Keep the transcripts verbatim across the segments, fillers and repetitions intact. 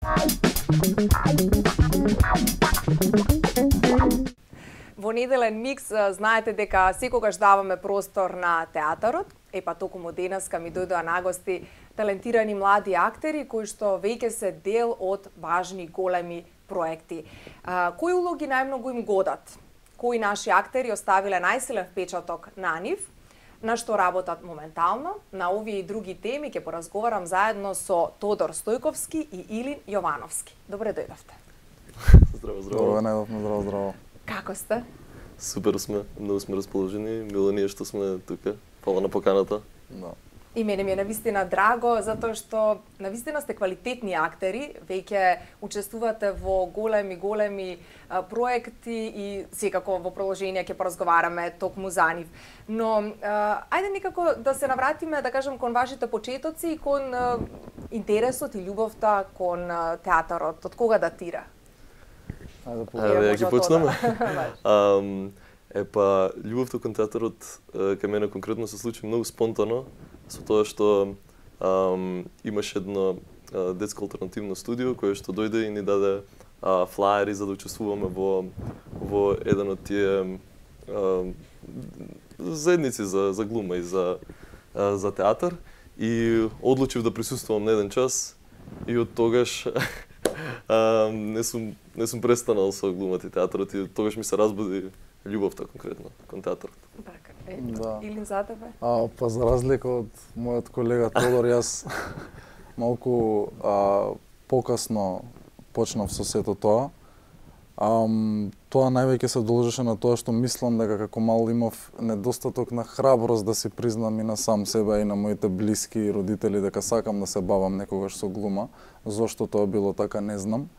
Во Неделен микс знаете дека секогаш даваме простор на театарот, е па токму денеска ми дојдоа на гости талентирани млади актери кои што веќе се дел од важни големи проекти. А, кои улоги најмногу им годат? Кои наши актери оставиле најсилен впечаток на нив? На што работат моментално? На овие и други теми ќе поразговарам заедно со Тодор Стојковски и Илин Јовановски. Добре дојдовте. Здраво, здраво. Добро, најдовме, здраво, здраво. Како сте? Супер сме, многу сме расположени, мило ние што сме тука. Фала на поканата. Да. И мене ми е навистина драго, затоа што навистина сте квалитетни актери, веќе учествувате во големи, големи а, проекти и секако во продолжение ќе поразговараме токму за нив. Но а, ајде некако да се навратиме, да кажем, кон вашите почетоци и кон а, интересот и љубовта кон а, театарот. Од кога датира? Ајде по Ајде, ја ќе почнеме. um, Епа, љубовта кон театарот кај мене конкретно се случи многу спонтано, со тоа што um, имаше едно uh, детско алтернативно студио кое што дојде и ни даде uh, флаери за да учествуваме во во еден од тие uh, заедници за за глума и за uh, за театар и одлучив да присуствувам на еден час и од тогаш uh, не сум не сум престанал со глумата и театарот и тогаш ми се разбуди љубовта конкретно кон театарот. Така, е, Да. Илин за тебе? А, па за разлика од мојот колега Тодор, јас малку а, покасно почнав со сето тоа. Ам, тоа највеќе се должеше на тоа што мислам дека како мал имав недостаток на храброст да си признам и на сам себе и на моите блиски и родители дека сакам да се бавам некогаш со глума. Зошто тоа било така не знам.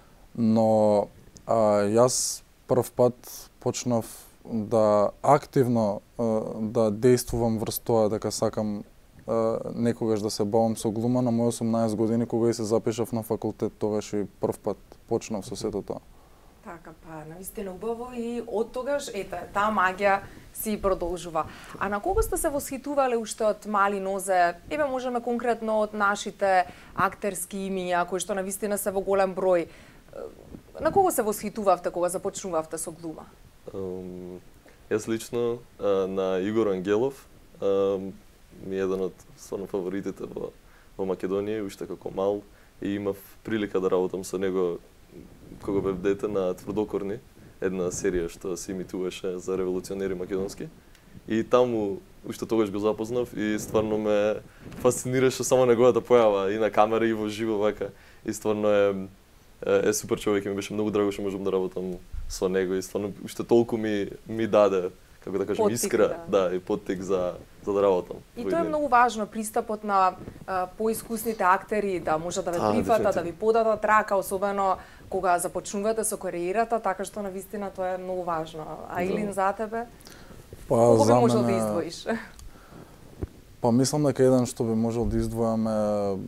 Но а, јас прв пат почнав да активно да действувам врз тоа дека сакам некогаш да се бавам со глума на мои осумнаесет години кога и се запишав на факултет, тогаш и прв пат почнав со сето тоа. Така, па, навистина убаво и од тогаш, ете, таа магија си продолжува. А на кого сте се восхитувале уште од мали нозе? Еве можеме конкретно од нашите актерски имиња, кои што навистина се во голем број. На кого се восхитувавте кога започнувавте со глума? Um, јас лично uh, на Игор Ангелов, uh, ми е еден од стварно фаворитите во, во Македонија, уште како мал, и имав прилика да работам со него кога бев дете на Тврдокорни, една серија што се имитуваше за револуционери македонски. И таму уште тогаш го запознав и стварно ме фасцинираше само неговата појава и на камера и во живо вака. И стварно е е супер човек и ми беше многу драго што можам да работам со него и стварно уште толку ми ми даде, како да кажем, Поттик, искра, да. да, и поттик за за да работам. И тоа е многу важно, пристапот на а, поискусните актери да можат да ве Да, прифатат, да ви дефинитивно. подадат рака, особено кога започнувате со кариерата, така што навистина тоа е многу важно. А Илин за тебе? Па Кого би за можел да мене- издвоиш? Па мислам дека еден што би можел да издвојам е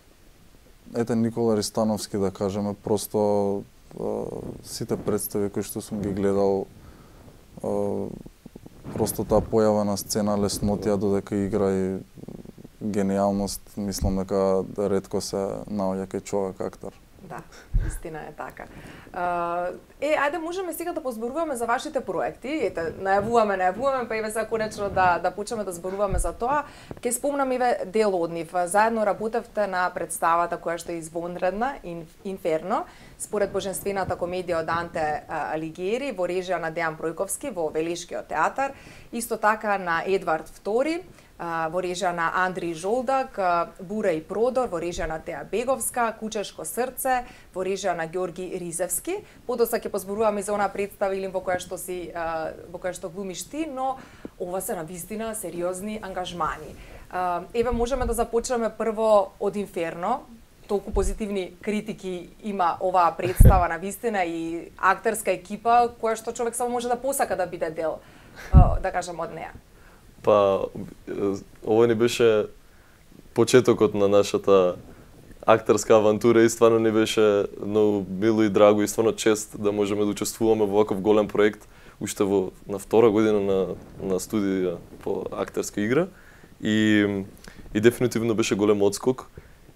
ете Никола Ристановски, да кажеме, просто а, сите представи кои што сум ги гледал, а, просто таа појава на сцена, леснотија додека игра и гениалност, мислам дека ретко се наоѓа кај човек актер. Да, истина е така. Е, ајде можеме сега да позборуваме за вашите проекти. Ете, најавуваме, најавуваме, па еве сега конечно да да почнеме да зборуваме за тоа. Ќе спомнам еве дел од нив. Заедно работевте на представата која што е извонредна, Инферно, според божествената комедија од Данте Алигиери во режија на Дејан Пројковски во Велишкиот театар, исто така на Едвард втори во режија на Андри Жолдак, Бура и Продор во режија на Теа Беговска, Кучешко срце во режија на Ѓорги Ризевски. Подоцна ќе позборуваме за онаа представа или во која што си во која што глумиш ти, но ова се навистина сериозни ангажмани. Еве можеме да започнеме прво од Инферно. Толку позитивни критики има оваа представа навистина и актерска екипа која што човек само може да посака да биде дел, да кажам, од неа. Па, ова ни беше почетокот на нашата актерска авантура и стварно ни беше многу мило и драго и стварно чест да можеме да учествуваме во ваков голем проект уште во на втора година на на студија по актерска игра и и дефинитивно беше голем одскок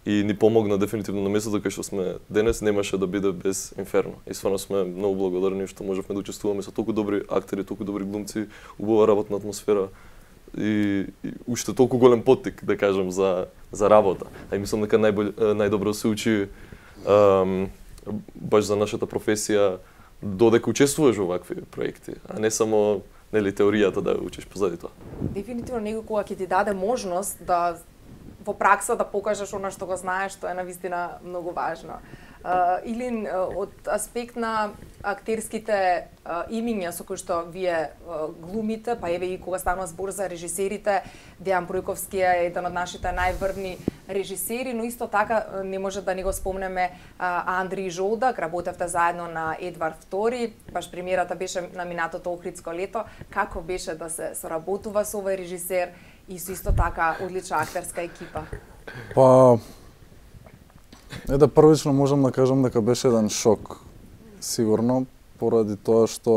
и ни помогна дефинитивно на местото кај што сме денес, немаше да биде без Инферно. И стварно сме многу благодарни што можевме да учествуваме со толку добри актери, толку добри глумци, убава работна атмосфера и, и уште толку голем поттик, да кажам, за за работа. А и мислам дека најбол, најдобро се учи ам, баш за нашата професија додека учествуваш во вакви проекти, а не само нели теоријата да учиш позади тоа. Дефинитивно некој кога ќе ти даде можност да во пракса да покажеш она што го знаеш, тоа е навистина многу важно. Uh, или uh, од аспект на актерските uh, имиња со кои што вие uh, глумите, па еве и кога станува збор за режисерите, Дејан Пројковски е еден од нашите најврни режисери, но исто така uh, не може да не го спомнеме uh, Андри Жолдак, работевте заедно на Едвард втори, баш премиерата беше на минатото Охридско лето. Како беше да се соработува со овој режисер и со исто така одлична актерска екипа? Па Е да првично можам да кажам дека беше еден шок, сигурно, поради тоа што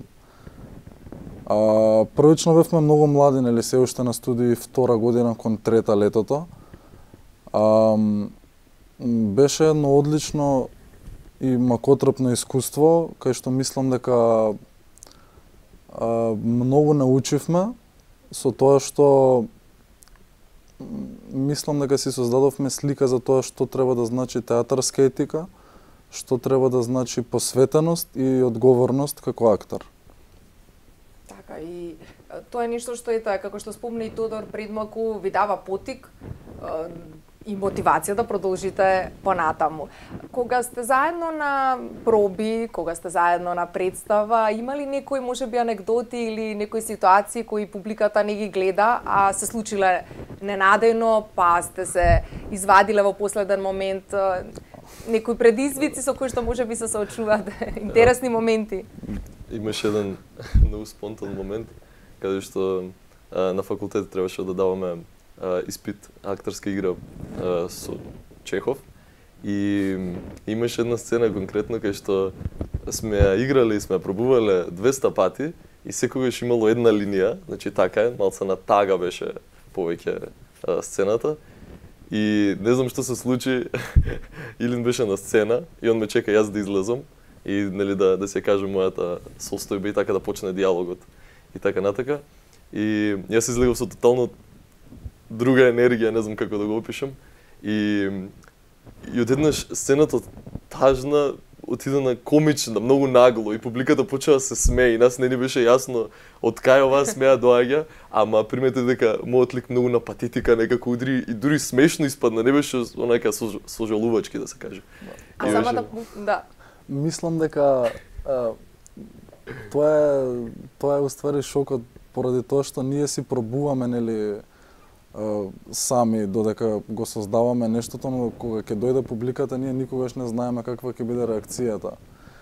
а, првично бевме многу млади, нели се уште на студии втора година кон трета летото. А, беше едно одлично и макотрпно искуство, кај што мислам дека а, многу научивме со тоа што мислам дека си создадовме слика за тоа што треба да значи театарска етика, што треба да значи посветеност и одговорност како актер. Така, и тоа е нешто што е тоа, како што спомна и Тодор предмалку, ви дава потик и мотивација да продолжите понатаму. Кога сте заедно на проби, кога сте заедно на представа, има ли некои можеби анекдоти или некои ситуации кои публиката не ги гледа, а се случиле ненадејно, па сте се извадиле во последен момент некои предизвици со кои што можеби се соочувате, интересни моменти? Имаше еден многу спонтан момент каде што а, на факултет требаше да даваме а, испит актерска игра а, со Чехов и имаше една сцена конкретно кај што сме ја играле и сме ја пробувале двеста пати и секогаш имало една линија, значи така е, малце на тага беше повеќе а, сцената и не знам што се случи, Илин беше на сцена и он ме чека јас да излезам и нели да да се каже мојата состојба и така да почне диалогот и така натака. И јас излегов со тотално друга енергија, не знам како да го опишам. И и одеднаш сцената тажна отиде на комична, многу нагло и публиката почна да се смее и нас не ни беше јасно од кај оваа смеа доаѓа, ама примете дека мојот лик многу на патетика некако удри и дури смешно испадна, не беше онака сожалувачки да се каже. А самата да Мислам дека а, тоа е тоа е уствари шокот поради тоа што ние си пробуваме нели а, сами додека го создаваме нештото, но кога ќе дојде публиката ние никогаш не знаеме каква ќе биде реакцијата.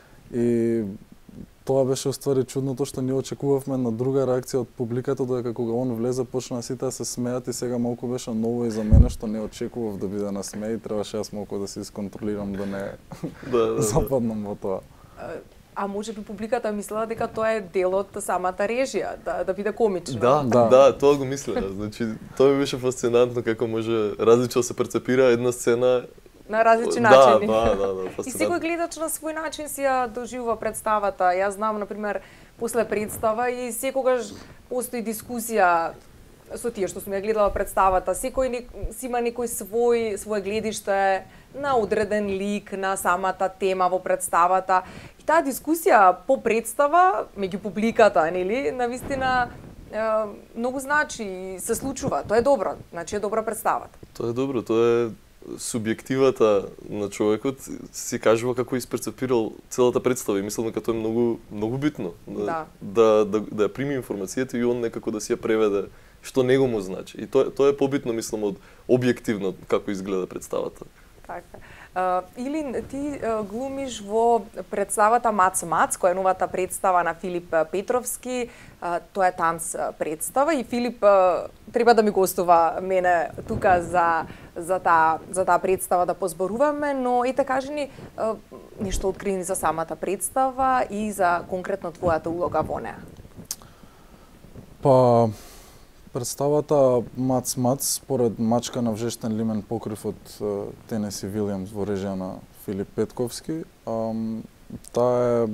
И тоа беше уствари чудното што ние очекувавме на друга реакција од публиката, додека кога он влезе почна сите да се смеат и сега малку беше ново и за мене што не очекував да биде насмеј и требаше јас малку да се исконтролирам да не да, да, западнам во тоа. А може би публиката мислела дека тоа е дел од самата режија, да, да биде комично. Да, да, да, тоа го мислеа. Значи, тоа ми беше фасцинантно како може различно да се перцепира една сцена на различни да, начини. Да, да, да, и секој гледач на свој начин си ја доживува представата. Јас знам, например, после представа и секогаш постои дискусија со тие што сум ја гледала представата. Секој си има некој свој свое гледиште на одреден лик, на самата тема во представата. И таа дискусија по представа меѓу публиката, нели, навистина многу значи и се случува. Тоа е добро, значи е добра представата. Тоа е добро, тоа е субјективата на човекот си кажува како исперцепирал целата представа и мислам дека тоа е многу многу битно да да да, да ја прими информацијата и он некако да си ја преведе што него му значи. И тоа тоа е побитно мислам од објективно како изгледа представата. Така. Uh, Илин, ти uh, глумиш во представата Мац Мац, која е новата представа на Филип Петровски. Uh, тоа е танц представа и Филип uh, треба да ми гостува мене тука за за таа за таа представа да позборуваме, но ете кажи ни uh, нешто открини за самата представа и за конкретно твојата улога во неа. Па Представата Мац Мац, според Мачка на вжештен лимен покрив од Тенеси Вилијамс во режија на Филип Петковски, таа е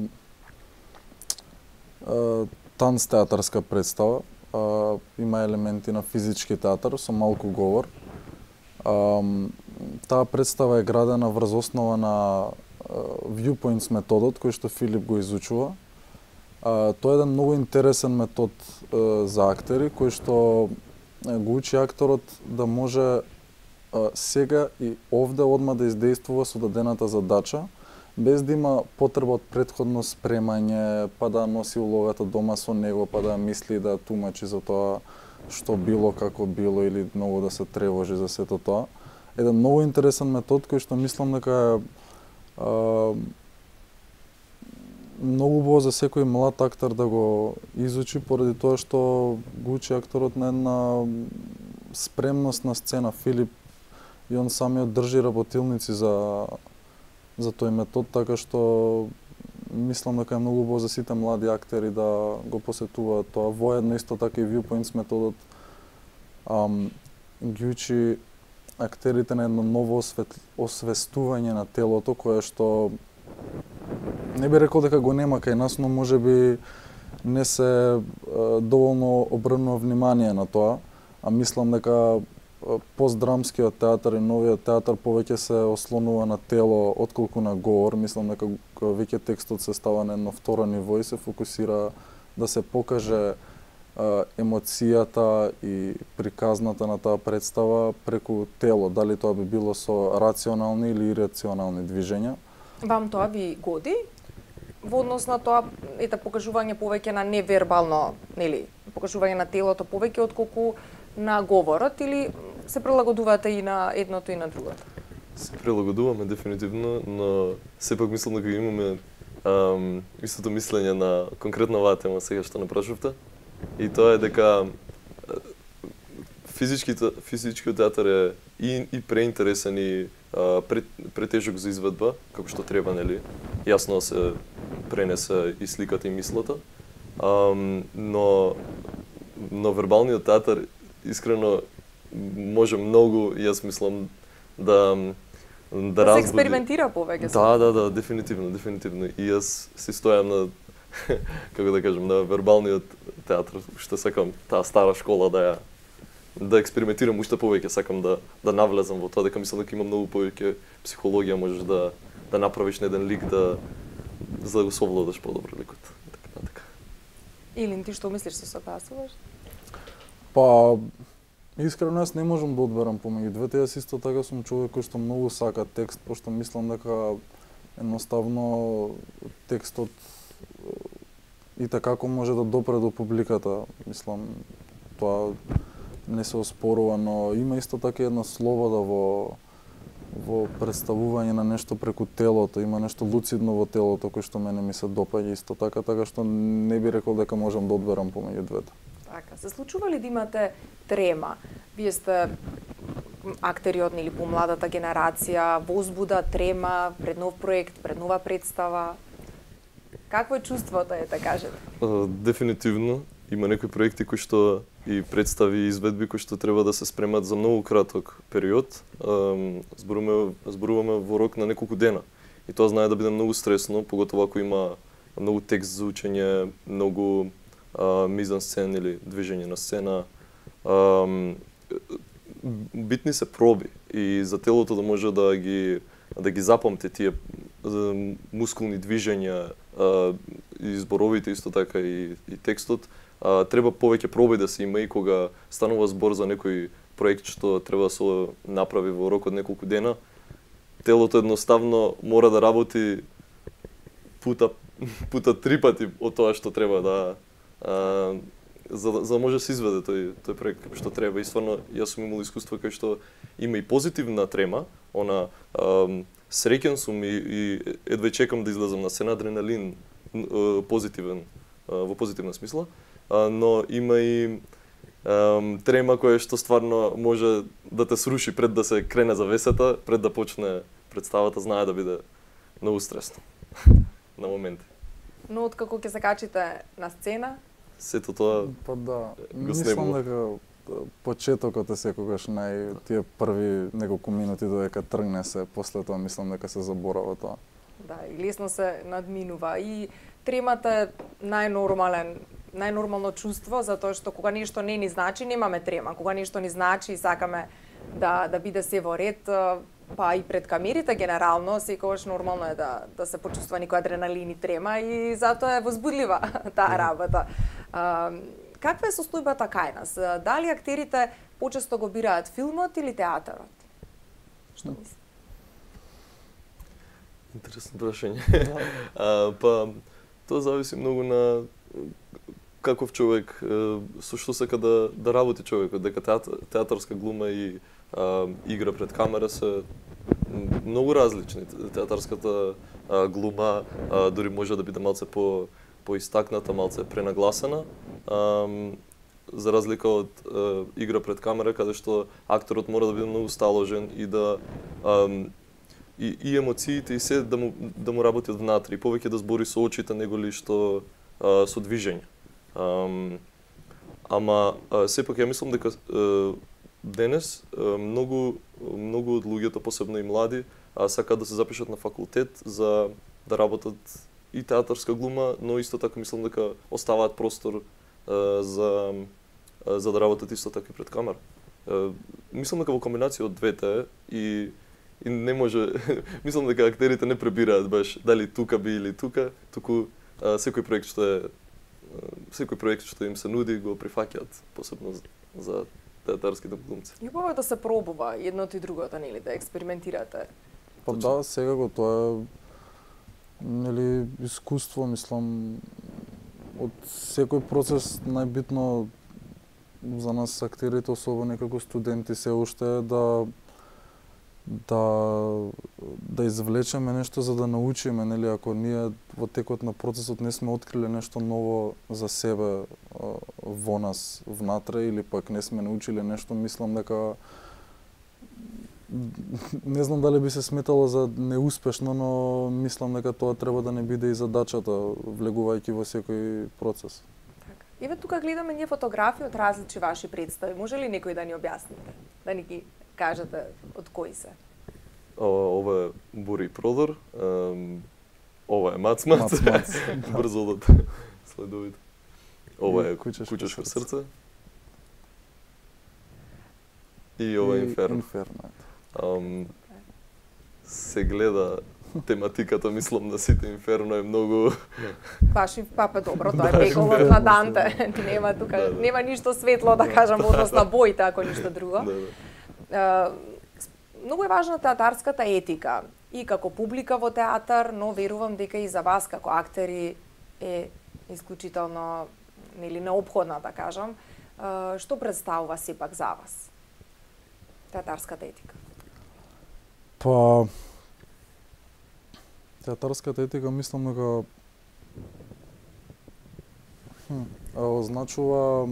танц театарска представа, има елементи на физички театар со малку говор. Таа представа е градена врз основа на viewpoints методот кој што Филип го изучува. Uh, тоа е еден многу интересен метод uh, за актери, кој што uh, го учи акторот да може uh, сега и овде одма да издействува со дадената задача, без да има потреба од претходно спремање, па да носи улогата дома со него, па да мисли да тумачи за тоа што било, како било, или многу да се тревожи за сето тоа. Еден многу интересен метод кој што мислам дека е uh, многу убаво за секој млад актер да го изучи, поради тоа што го учи акторот на една спремност на сцена. Филип и он самиот држи работилници за за тој метод, така што мислам дека е многу убаво за сите млади актери да го посетуваат тоа. Воедно исто така и viewpoints методот ам, ги учи актерите на едно ново освет... освестување на телото, кое што не би рекол дека го нема кај нас, но можеби не се е, доволно обрнува внимание на тоа, а мислам дека постдрамскиот театар и новиот театар повеќе се ослонува на тело отколку на говор. Мислам дека веќе текстот се става на едно второ ниво и се фокусира да се покаже е, емоцијата и приказната на таа представа преку тело, дали тоа би било со рационални или ирационални движења. Вам тоа ви годи? Во однос на тоа, ете, покажување повеќе на невербално, нели, покажување на телото повеќе отколку на говорот, или се прилагодувате и на едното и на другото? Се прилагодуваме дефинитивно, но сепак мислам дека имаме ам, истото мислење на конкретно оваа тема сега што напрашувте. И тоа е дека физичкиот физичкиот театар е и, и преинтересен и а, пред, претежок за изведба, како што треба, нели? Јасно се пренесе и сликата и мислата. Um, но но вербалниот театар искрено може многу, јас мислам, да да, да разбуди. се експериментира повеќе. Да, да, да, дефинитивно, дефинитивно. И јас си стојам на како да кажам, на вербалниот театар, што сакам таа стара школа да ја да експериментирам уште повеќе, сакам да да навлезам во тоа, дека мислам дека има многу повеќе психологија, можеш да да направиш на еден лик, да за да го совладаш подобро ликот. Така, така. Илин, ти што мислиш, се согласуваш? Па, искрено јас не можам да одберам помеѓу двете. Јас исто така сум човек кој што многу сака текст, пошто мислам дека едноставно текстот и така како може да допре до публиката. Мислам, тоа не се оспорува, но има исто така една слобода во во представување на нешто преку телото, има нешто луцидно во телото кој што мене ми се допаѓа исто така, така што не би рекол дека можам да одберам помеѓу двете. Така, се случува ли да имате трема? Вие сте актери од или помладата генерација, возбуда, трема пред нов проект, пред нова представа? Какво е чувството, е да кажете? Дефинитивно има некои проекти кои што и представи и изведби кои што треба да се спремат за многу краток период. Зборуваме, зборуваме во рок на неколку дена. И тоа знае да биде многу стресно, поготово ако има многу текст за учење, многу мизан сцен или движење на сцена. А, битни се проби и за телото да може да ги да ги запамти тие мускулни движења, а, и зборовите исто така и, и текстот. А, треба повеќе проби да се има и кога станува збор за некој проект што треба да се направи во рок од неколку дена. Телото едноставно мора да работи пута пута три пати од тоа што треба да а, за за да може да се изведе тој тој проект како што треба. И стварно јас сум имал искуство кај што има и позитивна трема, она а, среќен сум и, и едва чекам да излезам на сцена, адреналин а, позитивен а, во позитивна смисла. Uh, но има и um, трема која што стварно може да те сруши пред да се крене завесата, пред да почне представата, знае да биде многу стресно на моменти. Но откако ќе се качите на сцена? Сето тоа Па да, го мислам снемува. дека почетокот е секогаш нај тие први неколку минути додека тргне се, после тоа мислам дека се заборава тоа. Да, и лесно се надминува и тремата е најнормален најнормално чувство, затоа што кога нешто не ни значи, немаме трема. Кога нешто ни значи и сакаме да да биде се во ред, па и пред камерите генерално, секогаш нормално е да да се почувства некој адреналин и трема и затоа е возбудлива таа работа. А, каква е состојбата кај нас? Дали актерите почесто го бираат филмот или театарот? Што мислите? Интересно прашање. а, па тоа зависи многу на каков човек, со што сака да да работи човекот, дека театар, театарска глума и а, игра пред камера се многу различни. Театарската а, глума а, дури може да биде малце по поистакната, малце пренагласена. А, за разлика од а, игра пред камера, каде што акторот мора да биде многу сталожен и да а, и, и емоциите и се да му да му работат внатре, и повеќе да збори со очите него ли што а, со движење. Um, ама а, сепак ја мислам дека а, денес а, многу многу од луѓето, посебно и млади, а, сакаат да се запишат на факултет за да работат и театарска глума, но исто така мислам дека оставаат простор а, за а, за да работат исто така пред камера. А, мислам дека во комбинација од двете и и не може мислам дека актерите не пребираат баш дали тука би или тука, туку а, секој проект што е секој проект што им се нуди го прифаќаат, посебно за театарските глумци. И убаво е да се пробува едното и другото, нели, да експериментирате. Па да, сега го тоа е нели искуство, мислам, од секој процес најбитно за нас актерите, особено како студенти, се уште е да да да извлечеме нешто за да научиме, нели, ако ние во текот на процесот не сме откриле нешто ново за себе во нас внатре или пак не сме научиле нешто, мислам дека не знам дали би се сметало за неуспешно, но мислам дека тоа треба да не биде и задачата влегувајќи во секој процес. Така. Еве тука гледаме ние фотографии од различни ваши представи. Може ли некој да ни објасните? Да ни ги кажете од кои се? Ова е Бури Продор, ова е Мац Мац, Мац, Мац. брзо да следовите. Ова е Кучешко, Кучешко срце. И ова е Инферно. Инферно. Um, се гледа тематиката, мислам, на сите Инферно е многу... Баш и папа добро, тоа е беголот на Данте. Нема тука, да, да. Нема ништо светло, да кажам, однос на боите, ако ништо друго. Да, да. Uh, многу е важна театарската етика и како публика во театар, но верувам дека и за вас како актери е исклучително нели неопходна, да кажам. Uh, што представува сепак за вас театарската етика? Па театарската етика мислам дека хм, означува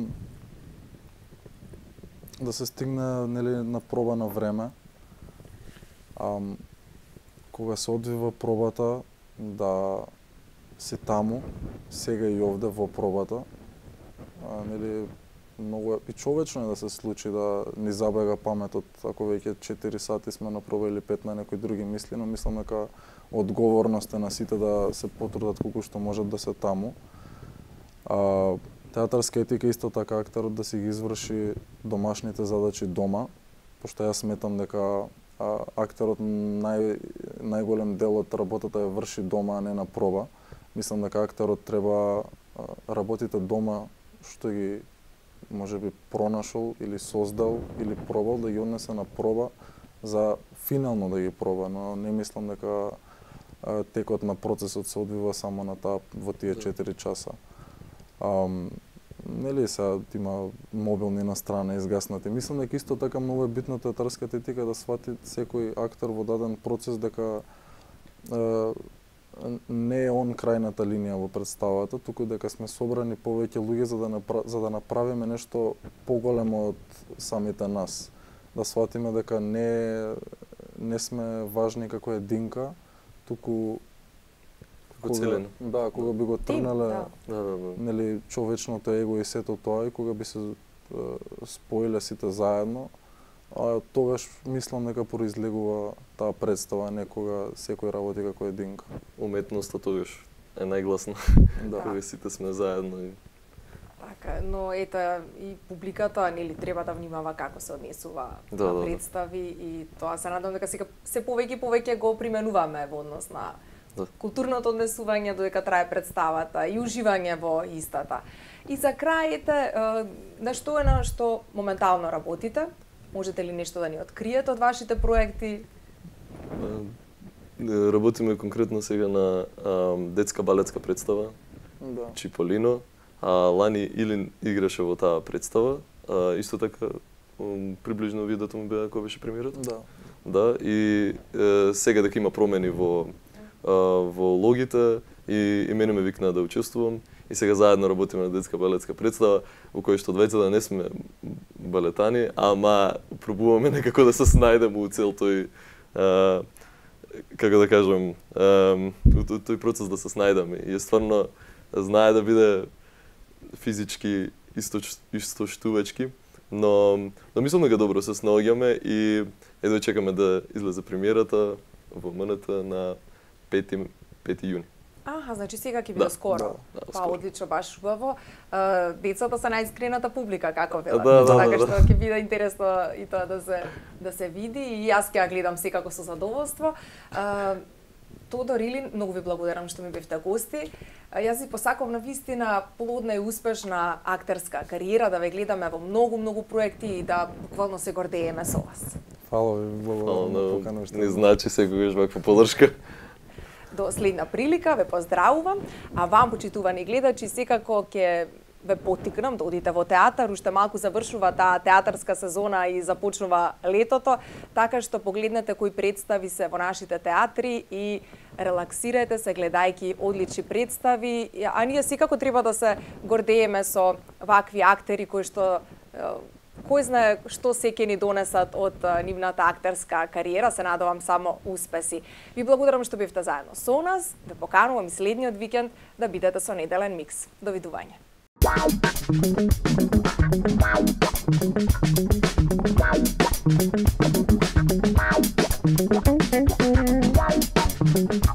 да се стигне нели на проба на време. А, кога се одвива пробата, да си таму, сега и овде во пробата. А, нели многу е и човечно е да се случи да ни забега паметот ако веќе четири сати сме на проба или пет на некои други мисли, но мислам дека одговорност е на сите да се потрудат колку што можат да се таму. А, театарска етика исто така актерот да си ги изврши домашните задачи дома, пошто јас сметам дека а, актерот нај најголем дел од работата ја врши дома, а не на проба. Мислам дека актерот треба а, работите дома што ги може би пронашол или создал или пробал да ги однесе на проба за финално да ги проба, но не мислам дека а, текот на процесот се одвива само на таа во тие четири часа. Um, нели сега има мобилни на страна изгаснати. Мислам дека исто така многу е битна театарската етика да свати секој актер во даден процес дека е, не е он крајната линија во представата, туку дека сме собрани повеќе луѓе за да напра... за да направиме нешто поголемо од самите нас. Да сватиме дека не не сме важни како единка, туку Како целено. Да, кога би го трнале, да. Да, да, да. нели, човечното его и сето тоа, и кога би се споиле сите заедно, а тогаш мислам дека произлегува таа представа, некога секој работи како единка. Уметноста тогаш е најгласна. Да. Кога сите сме заедно и Така, но ето и публиката нели треба да внимава како се однесува Да, на да, да. представи и тоа се надам дека сега се повеќе и повеќе го применуваме во однос на Да. културното однесување додека трае представата и уживање во истата. И за крај ете, е, на што е на што моментално работите? Можете ли нешто да ни откриете од вашите проекти? а, работиме конкретно сега на а, детска балетска представа Да. Чиполино. А, лани Илин играше во таа представа. А, исто така м, приближно видеото му беа кога беше премиерот. Да. Да, и е, сега дека има промени во а, во логите и, и мене ме викнаа да учествувам и сега заедно работиме на детска балетска представа во која што двајцата не сме балетани, ама пробуваме некако да се снајдеме у цел тој а, како да кажам, а, тој, тој процес да се снајдеме и е стварно знае да биде физички источ, истоштувачки, но, но мислам дека добро се снаоѓаме и едва чекаме да излезе премиерата во МНТ на пети јуни. Аха, значи сега ќе биде Да, скоро. да, Па скоро. одлично, баш убаво. А, децата се најискрената публика, како велат. Да, да, така да, што ќе биде интересно и тоа да се да се види и јас ќе ја гледам секако со задоволство. А, Тодор Илин, многу ви благодарам што ми бевте гости. А, Јас ви посакувам на вистина плодна и успешна актерска кариера, да ве гледаме во многу многу проекти и да буквално се гордееме со вас. Фала ви, благодарам на Ално, покануваш. не значи секогаш ваква подршка. До следна прилика ве поздравувам, а вам, почитувани гледачи, секако ќе ве поттикнам да одите во театар, уште малку завршува таа театарска сезона и започнува летото, така што погледнете кои представи се во нашите театри и релаксирайте се гледајќи одлични представи, а ние секако треба да се гордееме со вакви актери кои што е, кој знае што се ќе ни донесат од а, нивната актерска кариера, се надевам само успеси. Ви благодарам што бевте заедно со нас, ве поканувам и следниот викенд да бидете со Неделен микс. Довидување. Wow.